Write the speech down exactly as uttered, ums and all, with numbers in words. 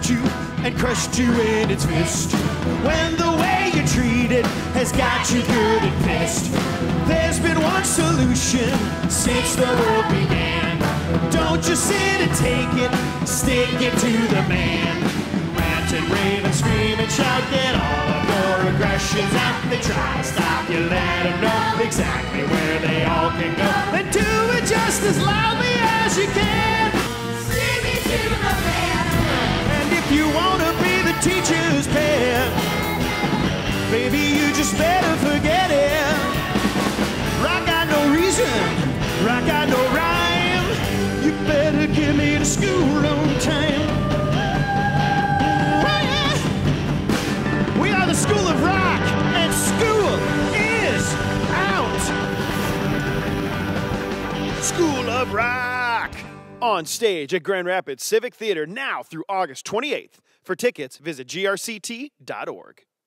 grabbed you and crushed you in its fist. When the way you treat it has got you good and pissed. There's been one solution since the world began. Don't just sit and take it, stick it to the man. Rant and rave and scream and shout, get all of your aggressions out. They try to stop you, let them know exactly where they all can go. Then do it just as loudly as you can. Sing it to the man. And if you want to be the teacher's pet, baby, you just better forget it. Rock got no reason, rock got no rhyme. You better get me to school on time. We are the School of Rock, and school is out. School of Rock. On stage at Grand Rapids Civic Theater now through August twenty-eighth. For tickets, visit G R C T dot org.